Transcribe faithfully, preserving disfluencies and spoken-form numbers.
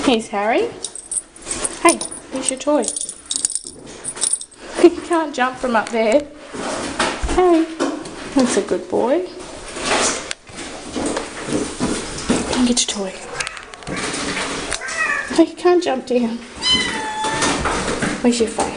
Here's Harry. Hey, here's your toy. You can't jump from up there. Harry, that's a good boy. Come get your toy. Oh, you can't jump down. Where's your face?